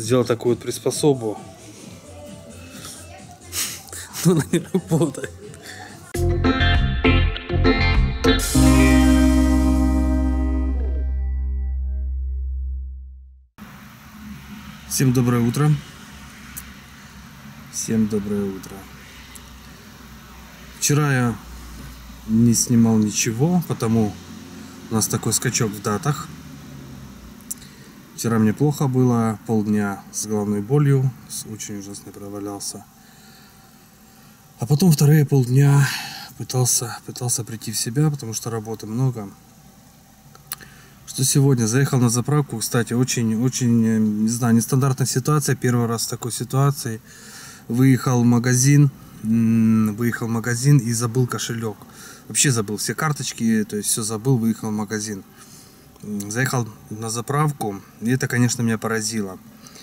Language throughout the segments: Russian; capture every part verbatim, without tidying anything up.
сделал такую вот приспособу. Но она не работает. Всем доброе утро. Всем доброе утро. Вчера я не снимал ничего, потому у нас такой скачок в датах. Вчера мне плохо было, полдня с головной болью, очень ужасно провалялся. А потом вторые полдня пытался, пытался прийти в себя, потому что работы много. Что сегодня заехал на заправку, кстати, очень-очень, не знаю, нестандартная ситуация, первый раз в такой ситуации. Выехал в магазин, выехал в магазин и забыл кошелек. Вообще забыл все карточки, то есть все забыл, выехал в магазин. Заехал на заправку, и это, конечно, меня поразило.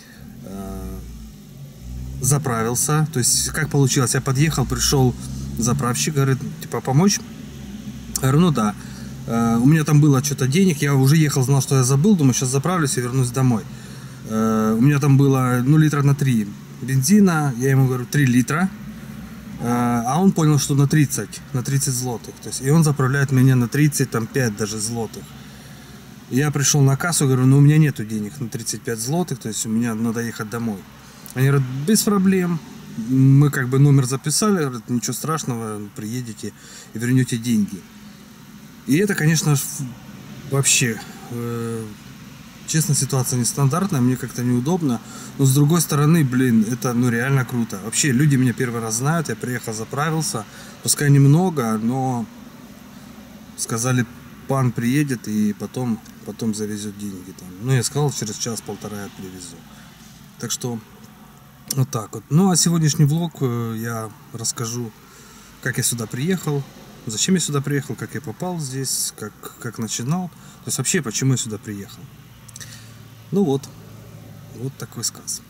Заправился, то есть как получилось, я подъехал, пришел заправщик, говорит, типа, помочь? Я говорю, ну да. У меня там было что-то денег, я уже ехал, знал, что я забыл, думаю, сейчас заправлюсь и вернусь домой. У меня там было, ну, литра на три бензина, я ему говорю, три литра, а он понял, что на тридцать, на тридцать злотых, то есть, и он заправляет меня на тридцать пять даже злотых. Я пришел на кассу, говорю, ну, у меня нету денег на тридцать пять злотых, то есть, у меня надо ехать домой. Они говорят, без проблем, мы как бы номер записали, говорят, ничего страшного, приедете и вернете деньги. И это, конечно, вообще, э, честно, ситуация нестандартная, мне как-то неудобно. Но с другой стороны, блин, это ну реально круто. Вообще, люди меня первый раз знают, я приехал, заправился. Пускай немного, но сказали, пан приедет и потом, потом завезет деньги там. Ну, я сказал, через час-полтора я привезу. Так что, вот так вот. Ну, а сегодняшний влог я расскажу, как я сюда приехал. Зачем я сюда приехал, как я попал здесь, как, как начинал. То есть вообще, почему я сюда приехал. Ну вот, вот такой сказ.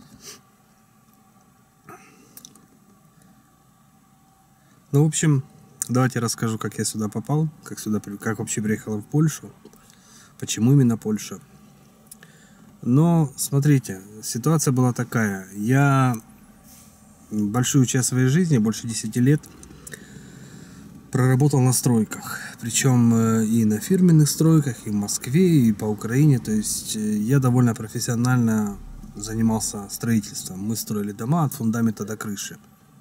Ну, в общем, давайте расскажу, как я сюда попал, как, сюда, как вообще приехал в Польшу, почему именно Польша. Но, смотрите, ситуация была такая. Я большую часть своей жизни, больше десяти лет, проработал на стройках, причем и на фирменных стройках, и в Москве, и по Украине, то есть я довольно профессионально занимался строительством, мы строили дома от фундамента до крыши.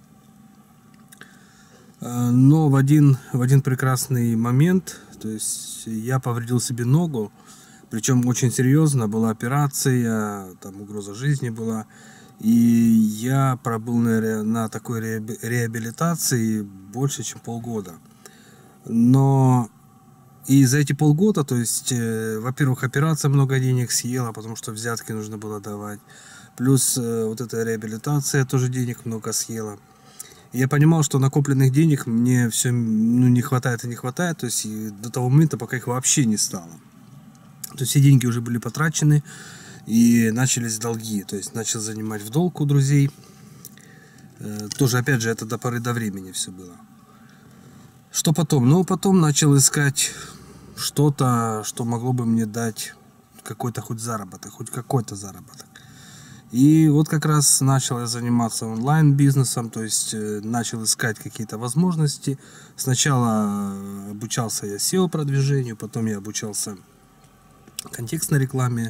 Но в один, в один прекрасный момент, то есть я повредил себе ногу, причем очень серьезно, была операция, там угроза жизни была. И я пробыл на, на такой реабилитации больше, чем полгода. Но и за эти полгода, то есть, э, во-первых, операция много денег съела, потому что взятки нужно было давать. Плюс э, вот эта реабилитация тоже денег много съела. И я понимал, что накопленных денег мне все ну, не хватает и не хватает, то есть и до того момента, пока их вообще не стало. То есть все деньги уже были потрачены. И начались долги, то есть начал занимать в долг у друзей. Э, тоже, опять же, это до поры до времени все было. Что потом? Ну, потом начал искать что-то, что могло бы мне дать какой-то хоть заработок, хоть какой-то заработок. И вот как раз начал я заниматься онлайн-бизнесом, то есть э, начал искать какие-то возможности. Сначала обучался я сео-продвижению, потом я обучался контекстной рекламе.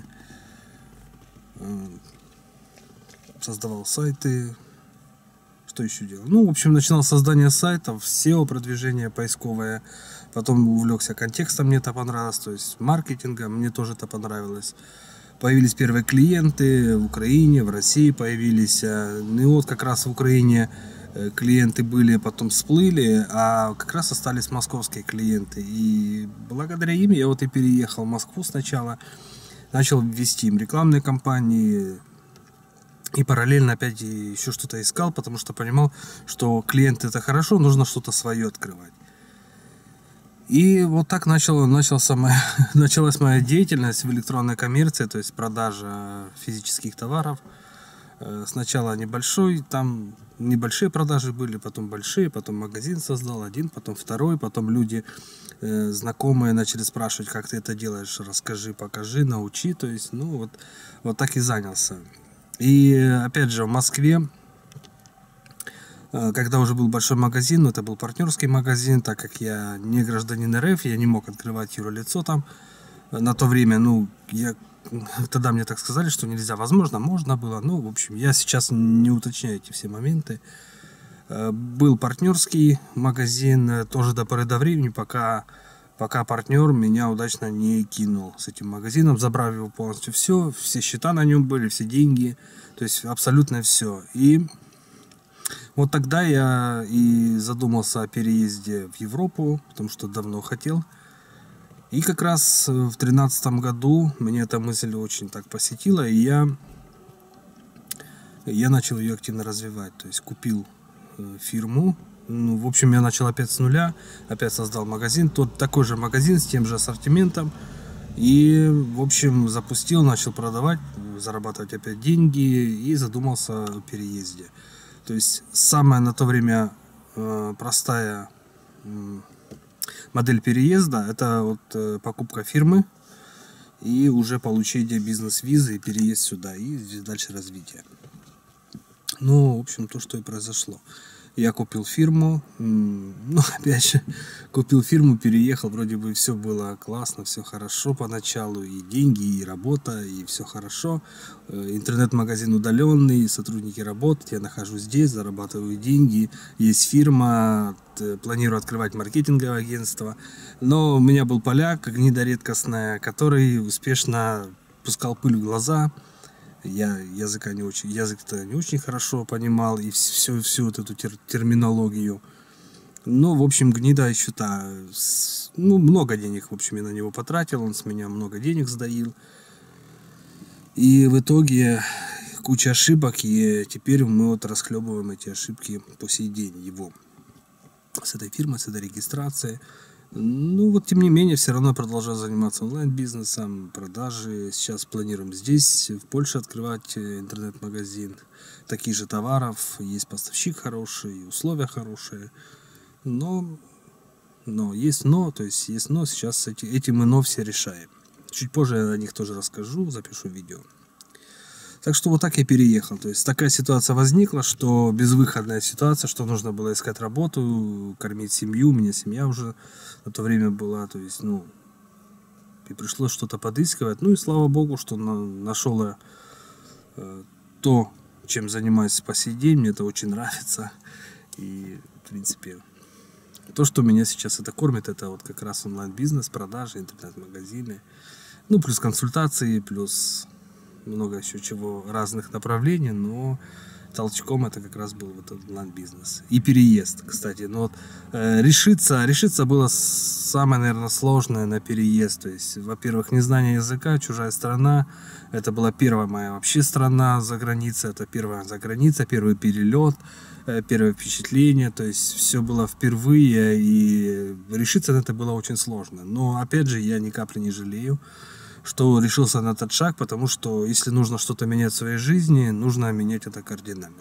Создавал сайты. Что еще делал? Ну, в общем, начинал создание сайтов, сео, продвижение поисковое. Потом увлекся контекстом, мне это понравилось. То есть маркетингом, мне тоже это понравилось. Появились первые клиенты в Украине, в России появились. Ну и вот как раз в Украине клиенты были, потом всплыли, а как раз остались московские клиенты. И благодаря им я вот и переехал в Москву сначала. Начал ввести им рекламные кампании и параллельно опять еще что-то искал, потому что понимал, что клиенты это хорошо, нужно что-то свое открывать. И вот так начало, начался моя, началась моя деятельность в электронной коммерции, то есть продажа физических товаров. Сначала небольшой, там небольшие продажи были, потом большие, потом магазин создал один, потом второй, потом люди э, знакомые начали спрашивать, как ты это делаешь, расскажи, покажи, научи, то есть, ну вот, вот так и занялся. И опять же в Москве, когда уже был большой магазин, но это был партнерский магазин, так как я не гражданин эр эф, я не мог открывать юрлицо там на то время. Ну, я тогда мне так сказали, что нельзя. Возможно, можно было. Ну, в общем, я сейчас не уточняю эти все моменты. Был партнерский магазин тоже до поры до времени, пока, пока партнер меня удачно не кинул с этим магазином, забрав его полностью все, все счета на нем были, все деньги, то есть абсолютно все. И вот тогда я и задумался о переезде в Европу, потому что давно хотел. И как раз в тринадцатом году меня эта мысль очень так посетила, и я, я начал ее активно развивать, то есть купил фирму. Ну, в общем, я начал опять с нуля, опять создал магазин, тот такой же магазин с тем же ассортиментом. И, в общем, запустил, начал продавать, зарабатывать опять деньги и задумался о переезде. То есть самая на то время э, простая э, модель переезда — это вот э, покупка фирмы и уже получение бизнес-визы и переезд сюда, и дальше развитие. Ну, в общем, то, что и произошло. Я купил фирму, ну, опять же, купил фирму, переехал, вроде бы все было классно, все хорошо поначалу, и деньги, и работа, и все хорошо. Интернет-магазин удаленный, сотрудники работают, я нахожусь здесь, зарабатываю деньги, есть фирма, планирую открывать маркетинговое агентство. Но у меня был поляк, гнида редкостная, который успешно пускал пыль в глаза. Я языка не очень, язык-то не очень хорошо понимал и всю, всю вот эту тер, терминологию. Ну, в общем, гнида еще та, ну, много денег, в общем, я на него потратил, он с меня много денег сдаил. И в итоге куча ошибок, и теперь мы вот расхлебываем эти ошибки по сей день его. С этой фирмой, с этой регистрацией. Ну, вот, тем не менее, все равно продолжаю заниматься онлайн-бизнесом, продажи. Сейчас планируем здесь, в Польше, открывать интернет-магазин. Таких же товаров, есть поставщик хороший, условия хорошие. Но, но есть но, то есть есть но, сейчас эти, эти мы но все решаем. Чуть позже я о них тоже расскажу, запишу видео. Так что вот так я переехал. То есть такая ситуация возникла, что безвыходная ситуация, что нужно было искать работу, кормить семью. У меня семья уже на то время была. То есть, ну, и пришлось что-то подыскивать. Ну и слава богу, что на, нашел я э, то, чем занимаюсь по сей день. Мне это очень нравится. И, в принципе, то, что меня сейчас это кормит, это вот как раз онлайн-бизнес, продажи, интернет-магазины. Ну, плюс консультации, плюс много еще чего, разных направлений, но толчком это как раз был вот этот онлайн-бизнес. И переезд, кстати. Но вот, э, решиться, решиться было самое, наверное, сложное на переезд. То есть, во-первых, незнание языка, чужая страна. Это была первая моя вообще страна за границей. Это первая за границей, первый перелет, э, первое впечатление. То есть, все было впервые, и решиться на это было очень сложно. Но, опять же, я ни капли не жалею, что решился на этот шаг, потому что если нужно что-то менять в своей жизни, нужно менять это кардинально.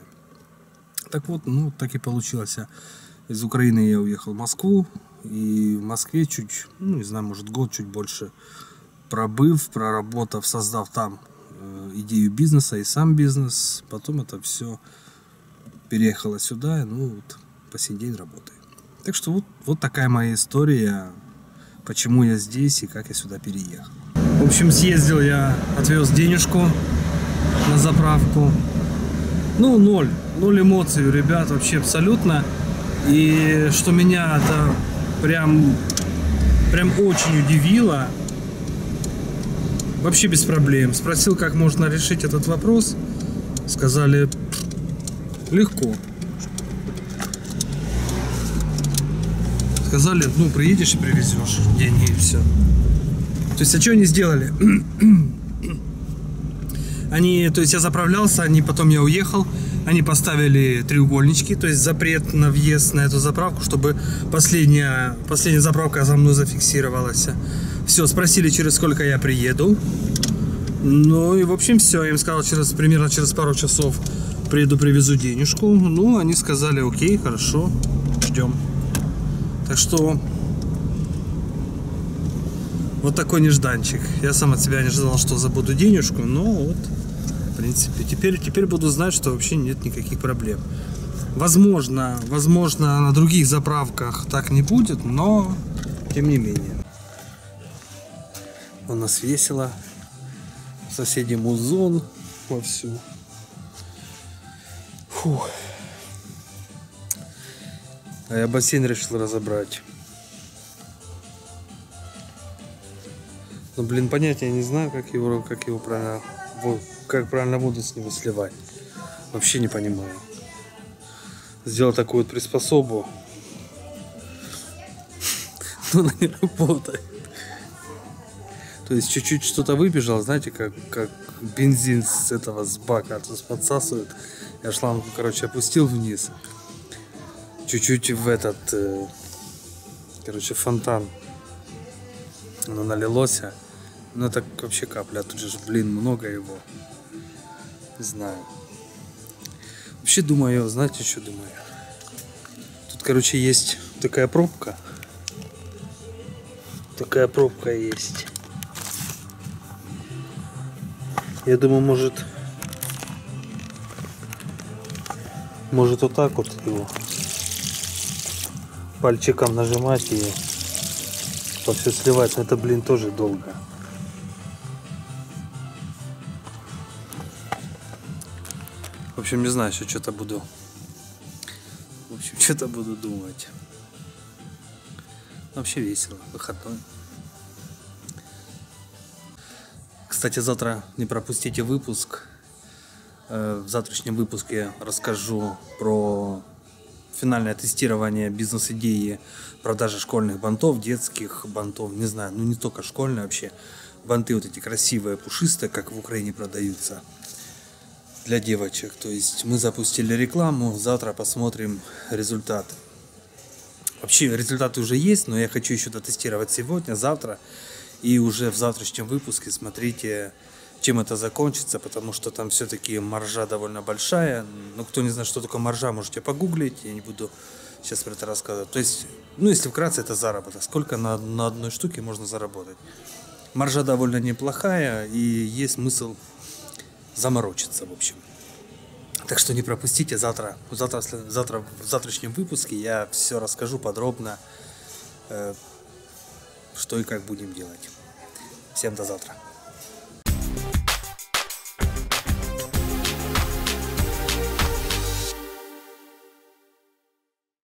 Так вот, ну, так и получилось. Из Украины я уехал в Москву, и в Москве чуть, ну, не знаю, может, год, чуть больше пробыв, проработав, создав там э, идею бизнеса и сам бизнес, потом это все переехало сюда, и, ну, вот, по сей день работаю. Так что вот, вот такая моя история, почему я здесь и как я сюда переехал. В общем, съездил я, отвез денежку на заправку. Ну, ноль. Ноль эмоций у ребят вообще абсолютно. И что меня это прям, прям очень удивило. Вообще без проблем. Спросил, как можно решить этот вопрос. Сказали, легко. Сказали, ну, приедешь и привезешь деньги, и все. То есть, а что они сделали? Они, то есть я заправлялся, они, потом я уехал, они поставили треугольнички, то есть запрет на въезд на эту заправку, чтобы последняя, последняя заправка за мной зафиксировалась. Все, спросили, через сколько я приеду. Ну и, в общем, все. Я им сказал, через, примерно через пару часов приеду, привезу денежку. Ну, они сказали, окей, хорошо, ждем. Так что вот такой нежданчик. Я сам от себя не ожидал, что забуду денежку, но вот В принципе, теперь, теперь буду знать, что вообще нет никаких проблем. Возможно, возможно, на других заправках так не будет, но тем не менее. У нас весело. Соседи музон вовсю. Фух. А я бассейн решил разобрать. Ну, блин, понятия не знаю, как его, как его правильно, как правильно воду с него сливать. Вообще не понимаю. Сделал такую вот приспособу. Но она не работает. То есть чуть-чуть что-то выбежал, знаете, как, как бензин с этого, с бака, то есть подсасывает. Я шлангу, короче, опустил вниз. Чуть-чуть в этот, э, короче, фонтан. Оно налилось. Ну это вообще капля, тут же, блин, много его. Не знаю. Вообще думаю, знаете, что думаю? Тут, короче, есть такая пробка. Такая пробка есть. Я думаю, может... Может вот так вот его пальчиком нажимать и по все сливать. Но это, блин, тоже долго. В общем, не знаю, еще что-то буду. В общем, что-то буду думать. Вообще весело, выходной. Кстати, завтра не пропустите выпуск. В завтрашнем выпуске расскажу про финальное тестирование бизнес-идеи продажи школьных бантов, детских бантов, не знаю, ну не только школьные вообще. Банты вот эти красивые, пушистые, как в Украине продаются для девочек. То есть мы запустили рекламу, завтра посмотрим результат. Вообще результаты уже есть, но я хочу еще дотестировать сегодня, завтра. И уже в завтрашнем выпуске смотрите, чем это закончится, потому что там все-таки маржа довольно большая. Ну, кто не знает, что такое маржа, можете погуглить, я не буду сейчас про это рассказывать. То есть, ну, если вкратце, это заработок. Сколько на, на одной штуке можно заработать. Маржа довольно неплохая, и есть смысл заморочиться, в общем. Так что не пропустите, завтра, завтра, завтра в завтрашнем выпуске я все расскажу подробно, э, что и как будем делать. Всем до завтра.